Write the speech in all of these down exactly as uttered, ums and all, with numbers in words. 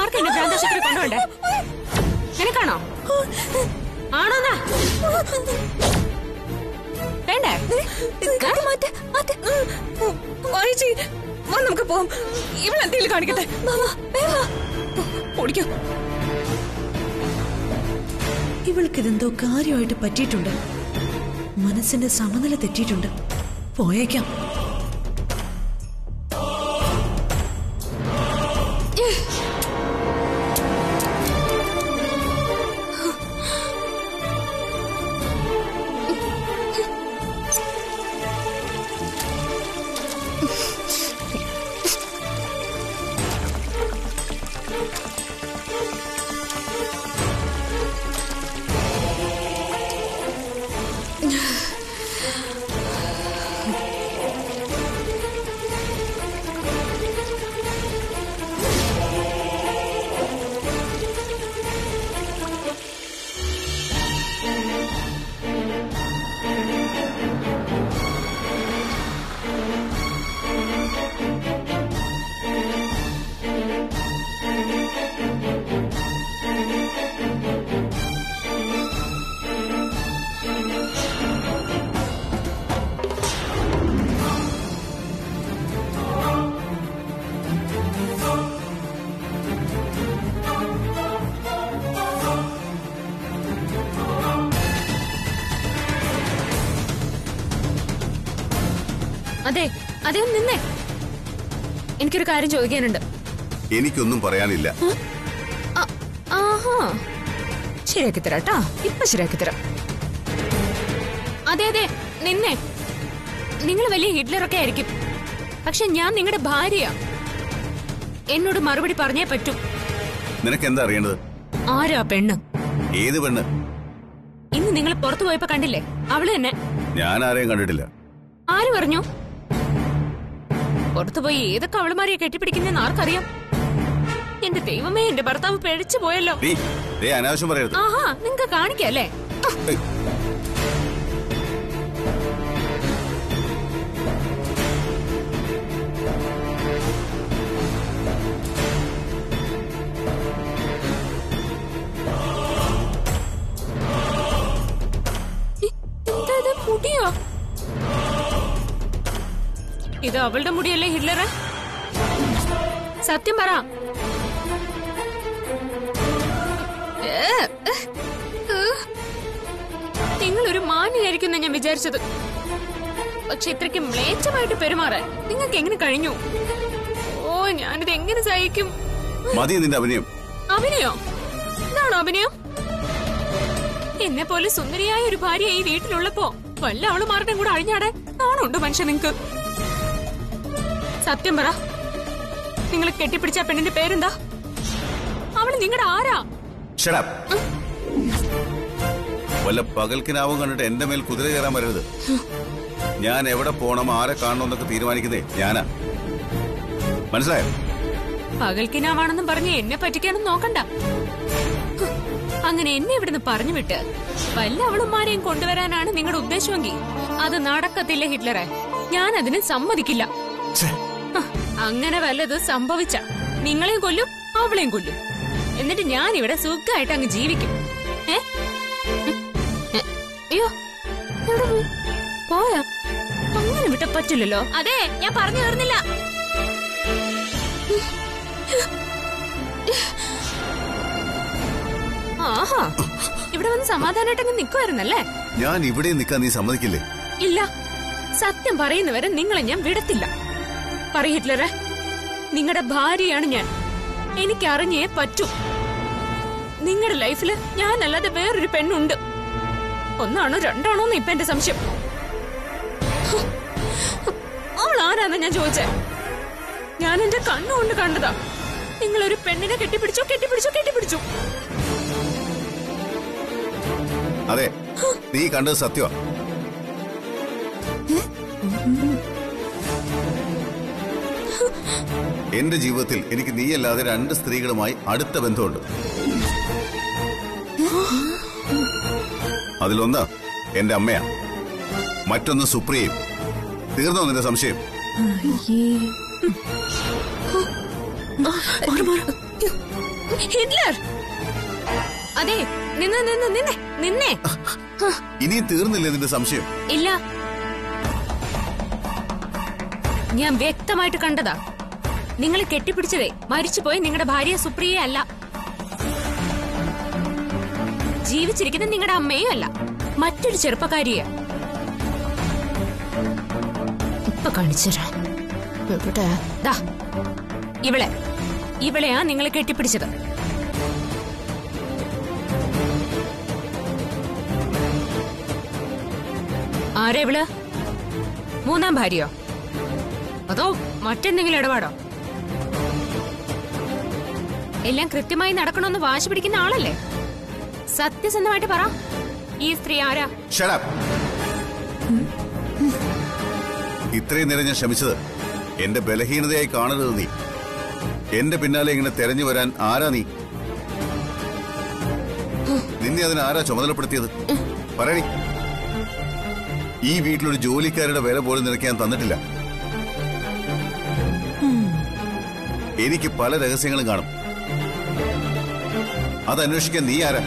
ആർക്കും എന്നെ ഭ്രാന്താശുപത്രി കൊണ്ടുപോണ്ടേ? നിനക്കാണോ? ആണോന്നാ? വേണ്ടേ? നമുക്ക് പോവാം. ഇവളെന്തെങ്കിലും കാണിക്കട്ടെ. ഓടിക്കോ. ഇവൾക്കിതെന്തോ കാര്യമായിട്ട് പറ്റിയിട്ടുണ്ട്. മനസ്സിന്റെ സമനില തെറ്റിയിട്ടുണ്ട്. പോയേക്കാം. അതെ അതെ നിന്നേ, എനിക്കൊരു കാര്യം ചോദിക്കാനുണ്ട്. എനിക്കൊന്നും പറയാനില്ല. ആഹാ, ശരിയാക്കി തരാം കേട്ടോ. ഇപ്പൊ ശരിയാക്കി തരാം. അതെ അതെ നിന്നേ, നിങ്ങൾ വലിയ ഹിറ്റ്ലറൊക്കെ ആയിരിക്കും, പക്ഷെ ഞാൻ നിങ്ങളുടെ ഭാര്യയാ. എന്നോട് മറുപടി പറഞ്ഞേ പറ്റൂ. നിനക്ക് എന്താ അറിയേണ്ടത്? ആരാ പെണ്ണ്? ഏത് പെണ്ണ്? ഇന്ന് നിങ്ങൾ പുറത്തു പോയപ്പോ കണ്ടില്ലേ, അവള് തന്നെ. ഞാൻ ആരെയും കണ്ടിട്ടില്ല. ആര് പറഞ്ഞു? പുറത്തുപോയി ഏതൊക്കെ അവളുമാരെയെ കെട്ടിപ്പിടിക്കുന്ന ആർക്കറിയാം? എന്റെ ദൈവമേ, എന്റെ ഭർത്താവ് പിഴച്ചു പോയല്ലോ. അനാവശ്യം പറയരുത്. ആഹാ, നിങ്ങക്ക് കാണിക്കല്ലേ? മുടിയോ? ഇത് അവളുടെ മുടിയല്ലേ ഹിറ്റ്ലറെ? സത്യം പറ. നിങ്ങളൊരു മാന്യയായിരിക്കും ഞാൻ വിചാരിച്ചത്, പക്ഷെ ഇത്രയ്ക്ക് മ്ലേച്ഛമായിട്ട് പെരുമാറാൻ നിങ്ങൾക്ക് എങ്ങനെ കഴിഞ്ഞു? ഓ, ഞാനിത് എങ്ങനെ സഹിക്കും? മതി നിന്റെ അഭിനയം. അഭിനയോ? ഇതാണോ അഭിനയം? എന്നെ പോലെ സുന്ദരിയായ ഒരു ഭാര്യ ഈ വീട്ടിലുള്ളപ്പോ വല്ല അവള് മാരുടെയും കൂടെ അഴിഞ്ഞാടെ നാണുണ്ടോ മനുഷ്യൻ നിങ്ങക്ക്? സത്യം പറ, നിങ്ങൾ കെട്ടിപ്പിടിച്ച പെണ്ണിന്റെ പേരെന്താ? അവള് നിങ്ങളുടെ ആരാ? വല്ല പകൽക്കിനാവും കണ്ടിട്ട് എന്റെ മേൽ കുതിര കയറാൻ വരരുത്. ഞാൻ എവിടെ പോണം, ആരെ കാണണമെന്നൊക്കെ തീരുമാനിക്കുന്നേ ഞാനാ. മനസ്സിലായോ? പകൽക്കിനാവാണെന്നും പറഞ്ഞ് എന്നെ പറ്റിക്കാനും നോക്കണ്ട. അങ്ങനെ എന്നെ ഇവിടുന്ന് പറഞ്ഞു വിട്ട് വല്ല അവളുമാരെയും കൊണ്ടുവരാനാണ് നിങ്ങളുടെ ഉദ്ദേശമെങ്കിൽ അത് നടക്കത്തില്ല ഹിറ്റ്ലറെ. ഞാൻ അതിന് സമ്മതിക്കില്ല. അങ്ങനെ വല്ലത് സംഭവിച്ച നിങ്ങളെയും കൊല്ലും അവളെയും കൊല്ലും. എന്നിട്ട് ഞാൻ ഇവിടെ സുഖമായിട്ട് അങ്ങ് ജീവിക്കും. ഏ അയ്യോ, എവിടെ പോയി? പോയാ? അങ്ങനെ വിട്ട പറ്റില്ലല്ലോ. അതെ, ഞാൻ പറഞ്ഞു തീർന്നില്ല. ആഹാ, ഇവിടെ വന്ന് സമാധാനമായിട്ടങ്ങ് നിൽക്കുമായിരുന്നല്ലേ? ഞാൻ ഇവിടെ നിൽക്കാൻ നീ സമ്മതിക്കില്ലേ? ഇല്ല, സത്യം പറയുന്നവരെ നിങ്ങളെ ഞാൻ വിടത്തില്ല. പറ ഹിറ്റ്ലറെ, നിങ്ങളുടെ ഭാര്യയാണ് ഞാൻ. എനിക്ക് അറിഞ്ഞേ പറ്റൂ. നിങ്ങളുടെ ലൈഫില് ഞാനല്ലാതെ വേറൊരു പെണ്ണുണ്ട്. ഒന്നാണോ രണ്ടാണോ ഇപ്പൊ എന്റെ സംശയം. അവൾ ആരാന്നാ ഞാൻ ചോദിച്ചേ? ഞാൻ എന്റെ കണ്ണുകൊണ്ട് കണ്ടതാ. നിങ്ങളൊരു പെണ്ണിനെ കെട്ടിപ്പിടിച്ചോ കെട്ടിപ്പിടിച്ചോ കെട്ടിപ്പിടിച്ചു. അതെ, നീ കണ്ടത് സത്യമാ. എന്റെ ജീവിതത്തിൽ എനിക്ക് നീയല്ലാതെ രണ്ട് സ്ത്രീകളുമായി അടുത്ത ബന്ധമുണ്ട്. അതിലൊന്ന് എന്റെ അമ്മയാ, മറ്റൊന്ന് സുപ്രിയയും. തീർന്നോ നിന്റെ സംശയം? ഹിറ്റ്ലർ അതെ നിന്ന് നിന്ന് നിന്നെ നിന്നെ ഇനിയും തീർന്നില്ലേ നിന്റെ സംശയം? ഇല്ല, ഞാൻ വ്യക്തമായിട്ട് കണ്ടതാ. നിങ്ങൾ കെട്ടിപ്പിടിച്ചതേ മരിച്ചുപോയി നിങ്ങളുടെ ഭാര്യ സുപ്രിയയെ അല്ല, ജീവിച്ചിരിക്കുന്ന നിങ്ങളുടെ അമ്മയും അല്ല, മറ്റൊരു ചെറുപ്പക്കാരിയെ. ഇപ്പൊ കാണിച്ചുതരാം. ഇവളെ ഇവളെയാ നിങ്ങൾ കെട്ടിപ്പിടിച്ചത്. ആരാ ഇവള്? മൂന്നാം ഭാര്യയോ അതോ മറ്റെന്തെങ്കിലും ഇടപാടോ? എല്ലാം കൃത്യമായി നടക്കണമെന്ന് വാശി പിടിക്കുന്ന ആളല്ലേ? സത്യസന്ധമായിട്ട് പറ, ഈ സ്ത്രീ ആരാ? ഇത്രയും നേരം ഞാൻ ശ്രമിച്ചത് എന്റെ ബലഹീനതയായി കാണരുത്. നീ എന്റെ പിന്നാലെ ഇങ്ങനെ തെരഞ്ഞു വരാൻ ആരാ നീ? നിന്നെ അതിന് ആരാ ചുമതലപ്പെടുത്തിയത്? പറയണി. ഈ വീട്ടിലൊരു ജോലിക്കാരുടെ വില പോലും നിനക്ക് ഞാൻ തന്നിട്ടില്ല. എനിക്ക് പല രഹസ്യങ്ങളും കാണും, അതന്വേഷിക്കാൻ നീ ആരാ?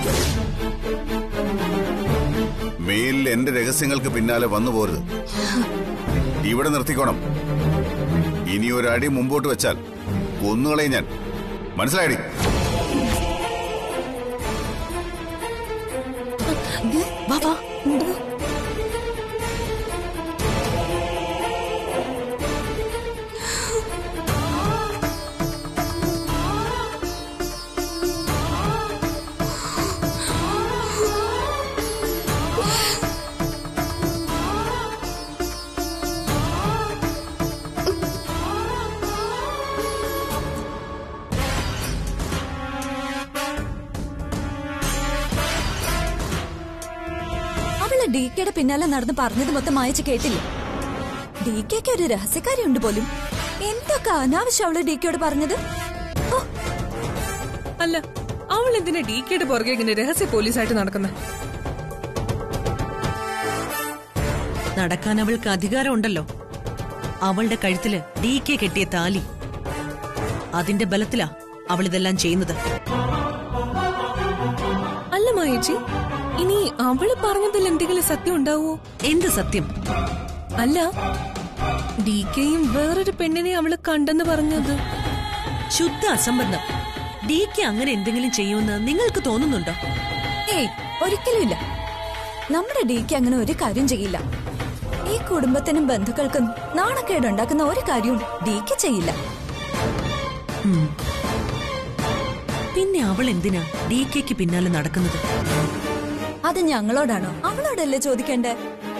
മേലിൽ എന്റെ രഹസ്യങ്ങൾക്ക് പിന്നാലെ വന്നു പോരുത്. ഇവിടെ നിർത്തിക്കോണം. ഇനി ഒരടി മുമ്പോട്ട് വെച്ചാൽ കൊന്നുകളയും ഞാൻ. മനസ്സിലായി? ഡി കെയുടെ പിന്നാലെ നടന്ന് പറഞ്ഞത് മൊത്തം മായച്ച് കേട്ടില്ല. ഡി കെക്ക് ഒരു രഹസ്യക്കാരിയുണ്ട് പോലും. എന്തൊക്കെ അനാവശ്യം അവള് ഡി കെയോട് പറഞ്ഞത്. അല്ല, അവൾ എന്തിനാ ഡി കെയുടെ പുറകെ ഇങ്ങനെ രഹസ്യ പോലീസായിട്ട് നടക്കുന്ന? നടക്കാൻ അവൾക്ക് അധികാരമുണ്ടല്ലോ. അവളുടെ കഴുത്തില് ഡി കെ കെട്ടിയ താലി, അതിന്റെ ബലത്തിലാ അവളിതെല്ലാം ചെയ്യുന്നത്. അല്ല മായേച്ചി, ഇനി അവള് പറഞ്ഞതിൽ എന്തെങ്കിലും സത്യം ഉണ്ടാവോ? എന്ത് സത്യം? അല്ല, ഡി കെയും വേറൊരു പെണ്ണിനെ അവള് കണ്ടെന്ന് പറഞ്ഞത് ശുദ്ധ അസംബന്ധം. ഡി കെ അങ്ങനെ എന്തെങ്കിലും ചെയ്യുമെന്ന് നിങ്ങൾക്ക് തോന്നുന്നുണ്ടോ? ഏയ്, ഒരിക്കലും ഇല്ല. നമ്മുടെ ഡി കെ അങ്ങനെ ഒരു കാര്യം ചെയ്യില്ല. ഈ കുടുംബത്തിനും ബന്ധുക്കൾക്കും നാണക്കേടുണ്ടാക്കുന്ന ഒരു കാര്യവും ഡി കെ ചെയ്യില്ല. പിന്നെ അവൾ എന്തിനാ ഡി കെക്ക് പിന്നാലെ നടക്കുന്നത്? അത് ഞങ്ങളോടാണോ? അവളോടല്ലേ ചോദിക്കണ്ടേ?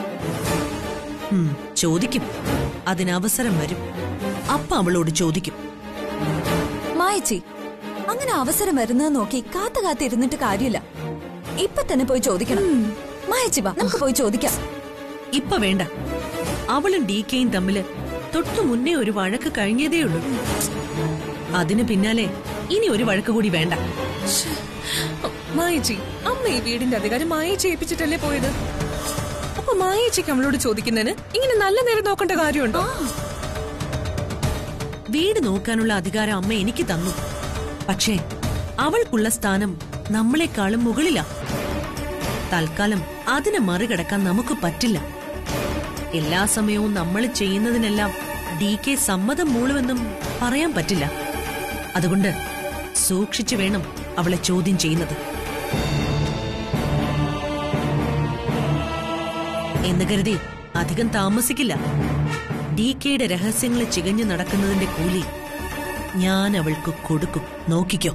ചോദിക്കും, അതിനവസരം വരും. അപ്പ അവളോട് ചോദിക്കും. മായച്ചി, അങ്ങനെ അവസരം വരുന്നത് നോക്കി കാത്തു കാത്തിരുന്നിട്ട് കാര്യമില്ല. ഇപ്പൊ തന്നെ പോയി ചോദിക്കണം. മായച്ചി വാ, നമുക്ക് പോയി ചോദിക്കാം. ഇപ്പൊ വേണ്ട. അവളും ഡി കെയും തമ്മില് തൊട്ടു മുന്നേ ഒരു വഴക്ക് കഴിഞ്ഞതേയുള്ളൂ. അതിനു പിന്നാലെ ഇനി ഒരു വഴക്ക് കൂടി വേണ്ട. മായേച്ചി, അമ്മ ഈ വീടിന്റെ അധികാരം മായേച്ചി ഏൽപ്പിച്ചിട്ടല്ലേ പോയത്? അപ്പൊ മായേച്ചിക്ക് അവളോട് ചോദിക്കുന്നതിന് ഇങ്ങനെ നല്ല നേരം നോക്കേണ്ട കാര്യമുണ്ടോ? വീട് നോക്കാനുള്ള അധികാരം അമ്മ എനിക്ക് തന്നു. പക്ഷേ അവൾക്കുള്ള സ്ഥാനം നമ്മളെക്കാളും മുകളിലാ. തൽക്കാലം അതിനെ മറികടക്കാൻ നമുക്ക് പറ്റില്ല. എല്ലാ സമയവും നമ്മൾ ചെയ്യുന്നതിനെല്ലാം ഡി കെ സമ്മതം മൂളുമെന്നും പറയാൻ പറ്റില്ല. അതുകൊണ്ട് സൂക്ഷിച്ചു വേണം അവളെ ചോദ്യം ചെയ്യുന്നത്. എന്ന് കരുതി അധികം താമസിക്കില്ല. ഡി കെയുടെ രഹസ്യങ്ങൾ ചികഞ്ഞു നടക്കുന്നതിന്റെ കൂലി ഞാൻ അവൾക്ക് കൊടുക്കും. നോക്കിക്കോ.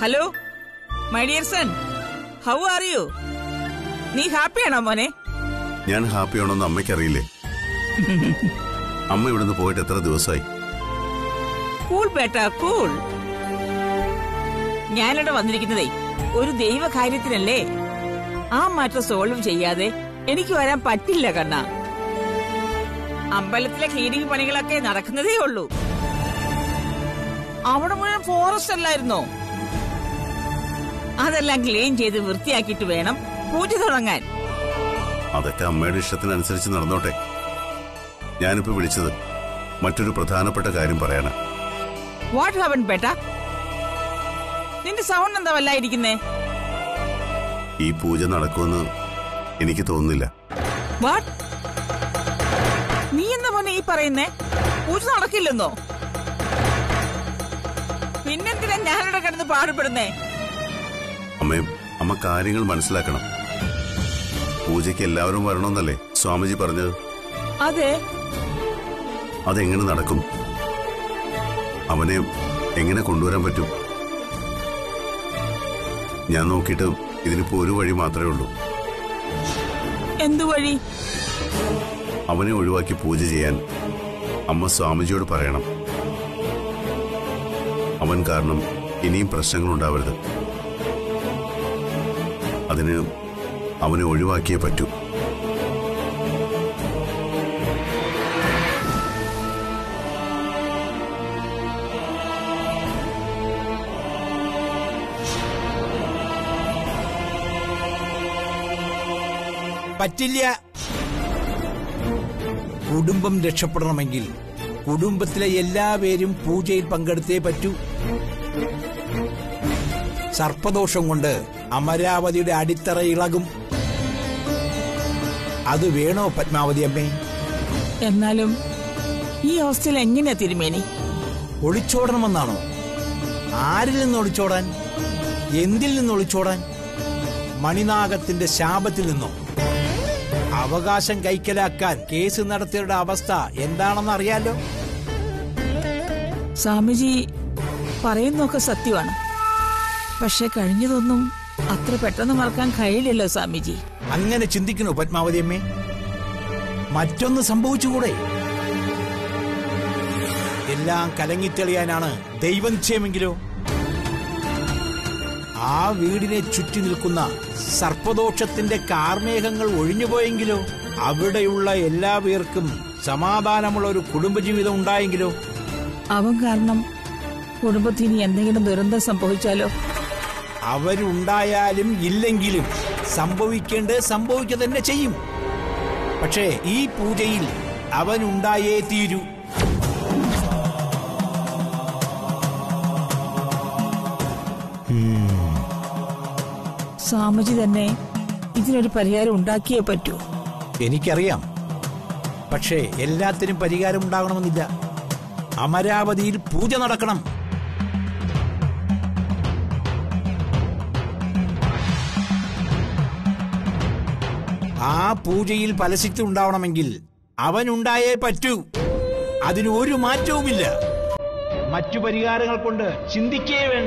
Hello my dear son, how are you? നീ ഹാപ്പിയാണോ മോനെ? ഞാൻ ഹാപ്പിയാണോന്ന് അമ്മയ്ക്കറിയില്ലേ? അമ്മ ഇവിടുന്ന് പോയിട്ട് എത്ര ദിവസമായി? കൂൾ ബേട്ടാ കൂൾ. ഞാനിവിടെ വന്നിരിക്കുന്നതേ ഒരു ദൈവ കാര്യത്തിനല്ലേ. ആ മാറ്റർ സോൾവ് ചെയ്യാതെ എനിക്ക് വരാൻ പറ്റില്ല കണ്ണ. അമ്പലത്തിലെ ക്ലീനിങ് പണികളൊക്കെ നടക്കുന്നതേ ഉള്ളൂ. അവിടെ മുഴുവൻ ഫോറസ്റ്റ് അല്ലായിരുന്നോ? അതെല്ലാം ക്ലീൻ ചെയ്ത് വൃത്തിയാക്കിയിട്ട് വേണം പൂജ തുടങ്ങാൻ. അതൊക്കെ അമ്മയുടെ ഇഷ്ടത്തിനനുസരിച്ച് നടന്നോട്ടെ. ഞാനിപ്പോ വിളിച്ചത് മറ്റൊരു പ്രധാനപ്പെട്ട കാര്യം പറയാനാ. വാട്ട് ഹാപ്പൻ ബേട്ടാ? നിന്റെ സൗണ്ട് എന്താ വല്ലായിരിക്കുന്നേ? ഈ പൂജ നടക്കുമെന്ന് എനിക്ക് തോന്നുന്നില്ല. വാട്ട്? നീ എന്താ മോനെ ഈ പറയുന്നേ? പൂജ നടക്കില്ലെന്നോ? പിന്നെന്തിനാ ഞാനിവിടെ കിടന്ന് പാടുപെടുന്നേ? അമ്മയും അമ്മ കാര്യങ്ങൾ മനസ്സിലാക്കണം. പൂജയ്ക്ക് എല്ലാവരും വരണമെന്നല്ലേ സ്വാമിജി പറഞ്ഞത്? അതെ. അതെങ്ങനെ നടക്കും? അവനെ എങ്ങനെ കൊണ്ടുവരാൻ പറ്റും? ഞാൻ നോക്കിയിട്ട് ഇതിനിപ്പോ ഒരു വഴി മാത്രമേ ഉള്ളൂ. എന്തു വഴി? അവനെ ഒഴിവാക്കി പൂജ ചെയ്യാൻ അമ്മ സ്വാമിജിയോട് പറയണം. അവൻ കാരണം ഇനിയും പ്രശ്നങ്ങൾ ഉണ്ടാവരുത്. അതിന് അവനെ ഒഴിവാക്കിയേ പറ്റൂ. പറ്റില്ല. കുടുംബം രക്ഷപ്പെടണമെങ്കിൽ കുടുംബത്തിലെ എല്ലാവരും പൂജയിൽ പങ്കെടുത്തേ പറ്റൂ. സർപ്പദോഷം കൊണ്ട് അമരാവതിയുടെ അടിത്തറ ഇളകും. അത് വേണോ പത്മാവതി അമ്മേ? എന്നാലും ഈ അവസ്ഥയിൽ എങ്ങനെയാ തിരുമേനി? ഒളിച്ചോടണമെന്നാണോ? ആരിൽ നിന്ന് ഒളിച്ചോടാൻ? എന്തിൽ നിന്ന് ഒളിച്ചോടാൻ? മണിനാഗത്തിന്റെ ശാപത്തിൽ നിന്നോ? അവകാശം കൈക്കലാക്കാൻ കേസ് നടത്തിയവരുടെ അവസ്ഥ എന്താണെന്ന് അറിയാലോ. സ്വാമിജി പറയുന്നൊക്കെ സത്യമാണ്. പക്ഷെ കഴിഞ്ഞതൊന്നും അത്ര പെട്ടെന്ന് മറക്കാൻ കഴിയില്ലല്ലോ സ്വാമിജി. അങ്ങനെ ചിന്തിക്കണോ പത്മാവതി അമ്മേ? മറ്റൊന്ന് സംഭവിച്ചുകൂടെ? എല്ലാം കലങ്ങിത്തെളിയാനാണ് ദൈവനിശ്ചയമെങ്കിലോ? ആ വീടിനെ ചുറ്റി നിൽക്കുന്ന സർപ്പദോഷത്തിന്റെ കാർമേഘങ്ങൾ ഒഴിഞ്ഞുപോയെങ്കിലോ? അവിടെയുള്ള എല്ലാ പേർക്കും സമാധാനമുള്ള ഒരു കുടുംബജീവിതം ഉണ്ടായെങ്കിലോ? അവൻ കാരണം കുടുംബത്തിന് എന്തെങ്കിലും ദുരന്തം സംഭവിച്ചാലോ? അവരുണ്ടായാലും ഇല്ലെങ്കിലും സംഭവിക്കേണ്ടത് സംഭവിക്കുക തന്നെ ചെയ്യും. പക്ഷേ ഈ പൂജയിൽ അവനുണ്ടായേ തീരൂ. സ്വാമിജി തന്നെ ഇതിനൊരു പരിഹാരം ഉണ്ടാക്കിയേ പറ്റൂ. എനിക്കറിയാം. പക്ഷേ എല്ലാത്തിനും പരിഹാരം ഉണ്ടാകണമെന്നില്ല. അമരാവതിയിൽ പൂജ നടക്കണം. ആ പൂജയിൽ ഫലസിദ്ധി ഉണ്ടാവണമെങ്കിൽ അവനുണ്ടായേ പറ്റൂ. അതിന് ഒരു മാറ്റവുമില്ല. മറ്റു പരിഹാരങ്ങൾ കൊണ്ട് ചിന്തിക്കേ വേണ്ട.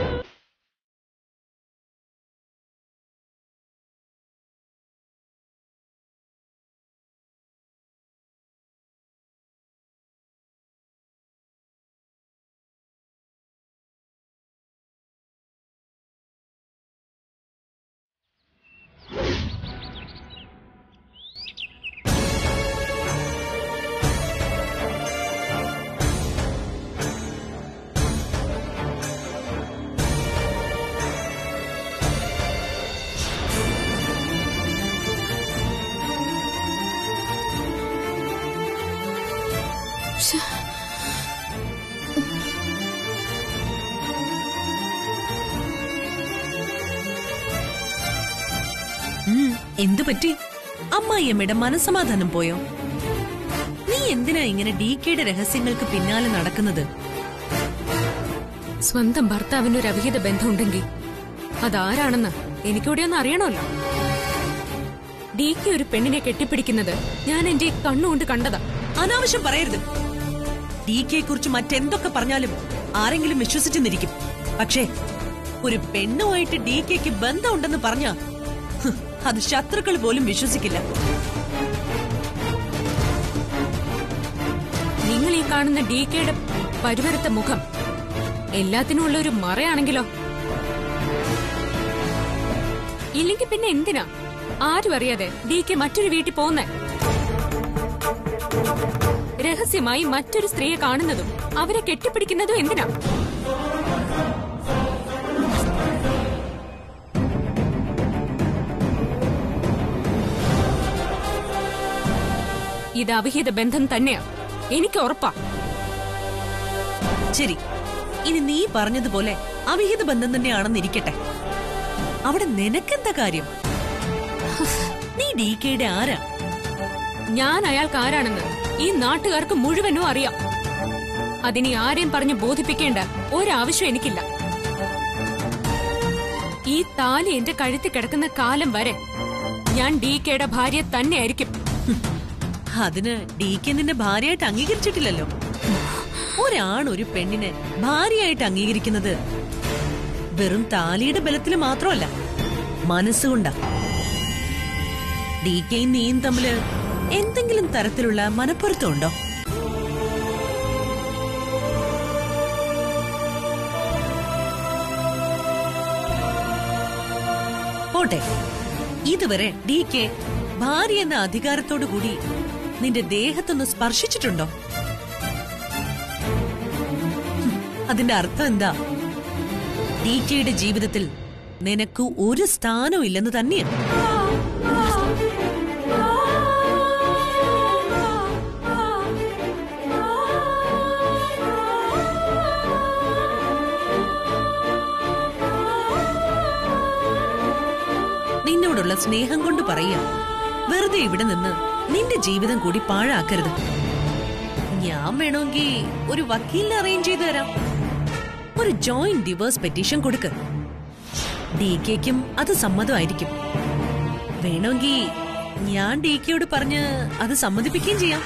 എന്തു പറ്റി? അമ്മായിയമ്മയുടെ മനസ്സമാധാനം പോയോ? നീ എന്തിനാ ഇങ്ങനെ ഡി കെയുടെ രഹസ്യങ്ങൾക്ക് പിന്നാലെ നടക്കുന്നത്? സ്വന്തം ഭർത്താവിന് ഒരു അവിഹിത ബന്ധമുണ്ടെങ്കിൽ അതാരാണെന്ന് എനിക്കിവിടെ ഒന്ന് അറിയണമല്ലോ. ഡി കെ ഒരു പെണ്ണിനെ കെട്ടിപ്പിടിക്കുന്നത് ഞാൻ എന്റെ കണ്ണുകൊണ്ട് കണ്ടതാ. അനാവശ്യം പറയരുത്. ഡി കെയെ കുറിച്ച് മറ്റെന്തൊക്കെ പറഞ്ഞാലും ആരെങ്കിലും വിശ്വസിച്ചെന്നിരിക്കും. പക്ഷേ ഒരു പെണ്ണുമായിട്ട് ഡി കെക്ക് ബന്ധമുണ്ടെന്ന് പറഞ്ഞ അത് ശത്രുക്കൾ പോലും വിശ്വസിക്കില്ല. നിങ്ങൾ ഈ കാണുന്ന ഡി കെയുടെ പരിവരുത്ത മുഖം എല്ലാത്തിനും ഉള്ള ഒരു മറയാണെങ്കിലോ? ഇല്ലെങ്കിൽ പിന്നെ എന്തിനാ ആരും അറിയാതെ ഡി കെ മറ്റൊരു വീട്ടിൽ പോകുന്നേ? രഹസ്യമായി മറ്റൊരു സ്ത്രീയെ കാണുന്നതും അവരെ കെട്ടിപ്പിടിക്കുന്നതും എന്തിനാ? ഇത് അവിഹിത ബന്ധം തന്നെയാ, എനിക്ക് ഉറപ്പാ. ശരി, ഇനി നീ പറഞ്ഞതുപോലെ അവിഹിത ബന്ധം തന്നെയാണെന്നിരിക്കട്ടെ. അവിടെ നിനക്കെന്താ കാര്യം? നീ ഡി കെയുടെ ആരാ? ഞാൻ അയാൾക്ക് ആരാണെന്ന് ഈ നാട്ടുകാർക്ക് മുഴുവനും അറിയാം. അതിനി ആരെയും പറഞ്ഞ് ബോധിപ്പിക്കേണ്ട ഒരാവശ്യം എനിക്കില്ല. ഈ താലി എന്റെ കഴുത്തിൽ കിടക്കുന്ന കാലം വരെ ഞാൻ ഡി കെയുടെ ഭാര്യ തന്നെയായിരിക്കും. അതിന് ഡി കെ നിന്നെ ഭാര്യയായിട്ട് അംഗീകരിച്ചിട്ടില്ലല്ലോ. ഒരാൺ ഒരു പെണ്ണിനെ ഭാര്യയായിട്ട് അംഗീകരിക്കുന്നത് വെറും താലിയുടെ ബലത്തിൽ മാത്രമല്ല, മനസ്സുകൊണ്ടാ. ഡി കെയും നീയും തമ്മില് എന്തെങ്കിലും തരത്തിലുള്ള മനപ്പൊരുത്തമുണ്ടോ? പോട്ടെ, ഇതുവരെ ഡി കെ ഭാര്യ എന്ന അധികാരത്തോടു കൂടി നിന്റെ ദേഹത്തൊന്ന് സ്പർശിച്ചിട്ടുണ്ടോ? അതിന്റെ അർത്ഥം എന്താ? ഡി കെയുടെ ജീവിതത്തിൽ നിനക്ക് ഒരു സ്ഥാനവും ഇല്ലെന്ന് തന്നെയാണ്. നിന്നോടുള്ള സ്നേഹം കൊണ്ട് പറയാ, വെറുതെ ഇവിടെ നിന്ന് നിന്റെ ജീവിതം കൂടി പാഴാക്കരുത്. ഞാൻ വേണമെങ്കിൽ ഒരു വക്കീലിനെ അറേഞ്ച് ചെയ്തു തരാം. ഒരു ജോയിന്റ് ഡിവോഴ്സ് പെറ്റീഷൻ കൊടുക്ക്. ഡി കെക്കും അത് സമ്മതമായിരിക്കും. വേണമെങ്കിൽ ഞാൻ ഡി കെയോട് പറഞ്ഞ് അത് സമ്മതിപ്പിക്കുകയും ചെയ്യാം.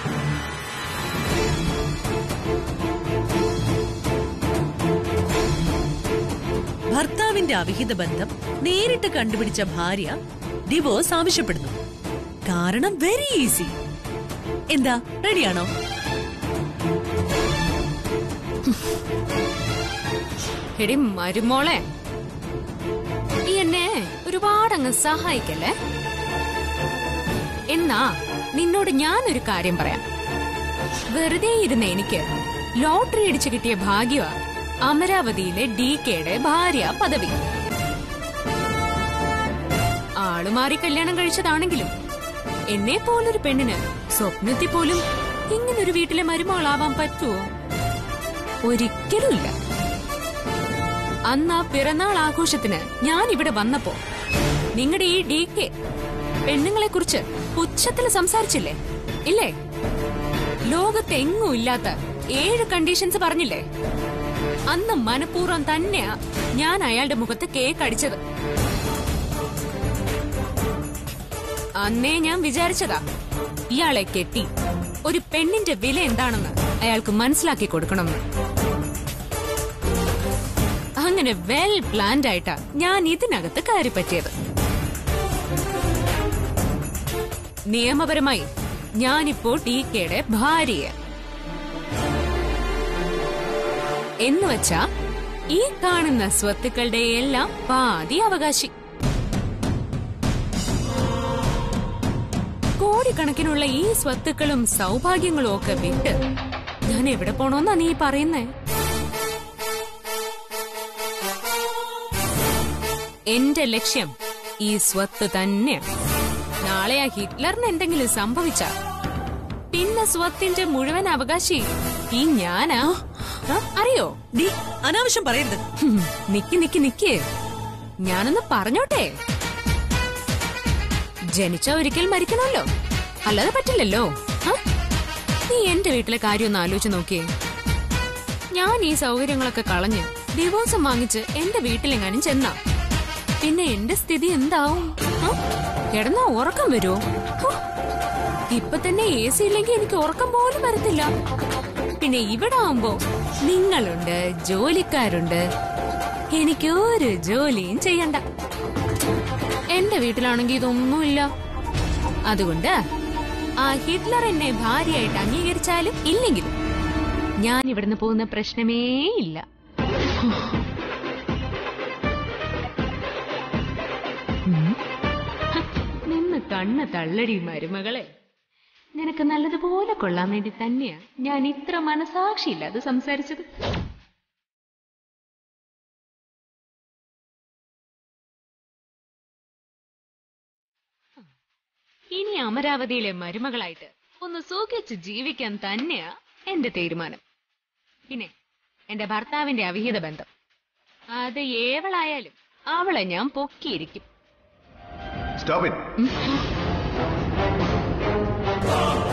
ഭർത്താവിന്റെ അവിഹിത ബന്ധം നേരിട്ട് കണ്ടുപിടിച്ച ഭാര്യ ഡിവോഴ്സ് ആവശ്യപ്പെടുന്നു. കാരണം വെരി ഈസി. എന്താ, റെഡിയാണോ? എടി മരുമോളെ, നീ എന്നെ ഒരുപാടങ്ങ് സഹായിക്കല്ലേ. എന്നാ നിന്നോട് ഞാനൊരു കാര്യം പറയാം. വെറുതെ ഇരുന്ന എനിക്ക് ലോട്ടറി അടിച്ചു കിട്ടിയ ഭാഗ്യമാ അമരാവതിയിലെ ഡി കെയുടെ ഭാര്യ പദവി. ആളുമാറി കല്യാണം കഴിച്ചതാണെങ്കിലും എന്നെ പോലൊരു പെണ്ണിന് സ്വപ്നത്തിൽ പോലും ഇങ്ങനൊരു വീട്ടിലെ മരുമകളാവാൻ പറ്റുമോ? ഒരിക്കലുമില്ല. അന്ന് ആ പിറന്നാൾ ആഘോഷത്തിന് ഞാൻ ഇവിടെ വന്നപ്പോ നിങ്ങളുടെ ഈ ഡി കെ പെണ്ണുങ്ങളെ കുറിച്ച് പുച്ഛത്തിൽ സംസാരിച്ചില്ലേ? ഇല്ലേ? ലോകത്തെങ്ങും ഇല്ലാത്ത ഏഴ് കണ്ടീഷൻസ് പറഞ്ഞില്ലേ? അന്ന് മനഃപൂർവ്വം തന്നെയാ ഞാൻ അയാളുടെ മുഖത്ത് കേക്ക് അടിച്ചത്. അന്നേ ഞാൻ വിചാരിച്ചതാ ഇയാളെ കെട്ടി ഒരു പെണ്ണിന്റെ വില എന്താണെന്ന് അയാൾക്ക് മനസ്സിലാക്കി കൊടുക്കണമെന്ന്. അങ്ങനെ വെൽ പ്ലാൻഡ് ആയിട്ടാ ഞാൻ ഇതിനകത്ത് കയറി പറ്റിയത്. നിയമപരമായി ഞാനിപ്പോ ഡി കെയുടെ ഭാര്യയെ എന്ന് വെച്ചാ ഈ കാണുന്ന സ്വത്തുക്കളുടെ എല്ലാം പാതി അവകാശി. കോടിക്കണക്കിനുള്ള ഈ സ്വത്തുക്കളും സൗഭാഗ്യങ്ങളും ഒക്കെ വിട്ട് ഞാൻ എവിടെ പോണോന്നാ നീ പറയുന്നേ? എന്റെ ലക്ഷ്യം ഈ സ്വത്ത് തന്നെയാണ്. നാളെ ആ ഹിറ്റ്ലറിന് എന്തെങ്കിലും സംഭവിച്ച പിന്നെ സ്വത്തിന്റെ മുഴുവൻ അവകാശി ഈ ഞാനാ. അറിയോ? നീ അനാവശ്യം പറയരുത്. നിക്ക് നിക്ക് നിക്ക്, ഞാനൊന്ന് പറഞ്ഞോട്ടെ. ജനിച്ച ഒരിക്കൽ മരിക്കണമല്ലോ, അല്ലാതെ പറ്റില്ലല്ലോ. നീ എന്റെ വീട്ടിലെ കാര്യം ഒന്ന് ആലോചിച്ച് നോക്കിയേ. ഞാൻ ഈ സൗകര്യങ്ങളൊക്കെ കളഞ്ഞ് ഡിവോഴ്സും വാങ്ങിച്ച് എന്റെ വീട്ടിലെങ്ങാനും ചെന്നാ പിന്നെ എന്റെ സ്ഥിതി എന്താവും? കിടന്നാ ഉറക്കം വരുമോ? ഇപ്പൊ തന്നെ എ സി ഇല്ലെങ്കിൽ എനിക്ക് ഉറക്കം പോലും വരത്തില്ല. പിന്നെ ഇവിടെ ആവുമ്പോ നിങ്ങളുണ്ട്, ജോലിക്കാരുണ്ട്, എനിക്ക് ഒരു ജോലിയും ചെയ്യണ്ട. എന്റെ വീട്ടിലാണെങ്കിൽ ഇതൊന്നുമില്ല. അതുകൊണ്ട് ആ ഹിറ്റ്ലർ എന്നെ ഭാര്യയായിട്ട് അംഗീകരിച്ചാലും ഇല്ലെങ്കിലും ഞാൻ ഇവിടുന്ന് പോകുന്ന പ്രശ്നമേ ഇല്ല. നിന്ന് കണ്ണ് തള്ളടി മരുമകളെ. നിനക്ക് നല്ലതുപോലെ കൊള്ളാൻ വേണ്ടി തന്നെയാ ഞാൻ ഇത്ര മനസാക്ഷിയില്ലാതെ സംസാരിച്ചത്. ഇനി അമരാവതിയിലെ മരുമകളായിട്ട് ഒന്ന് സുഖിച്ച് ജീവിക്കാൻ തന്നെയാ എന്റെ തീരുമാനം. പിന്നെ എന്റെ ഭർത്താവിന്റെ അവിഹിത ബന്ധം അത് ഏവളായാലും അവളെ ഞാൻ പൊക്കിയിരിക്കും. Stop it.